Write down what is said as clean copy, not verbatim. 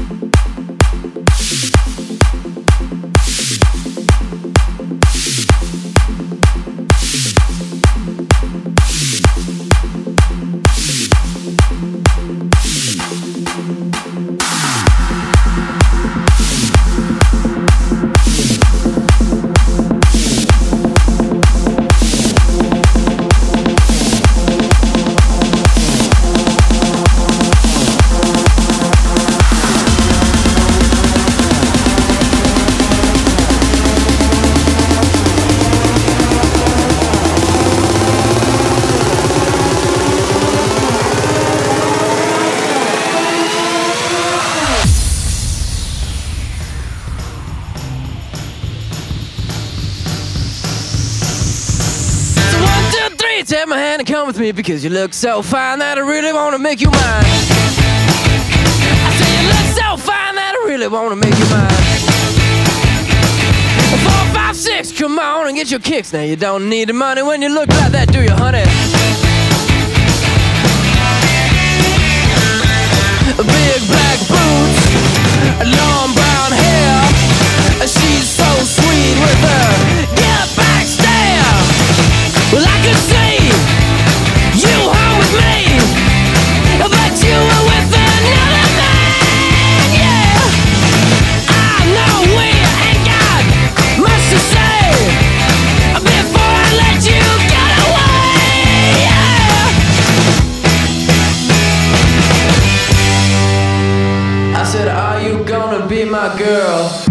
Take my hand and come with me, because you look so fine that I really wanna make you mine. I say you look so fine that I really wanna make you mine. 4, 5, 6, come on and get your kicks. Now you don't need the money when you look like that, do you, honey? Big black boots, long brown hair. She's so sweet with her get back stare. Well, I could see you home with me, but you were with another man, yeah. I know we ain't got much to say before I let you get away, yeah. I said, are you gonna be my girl?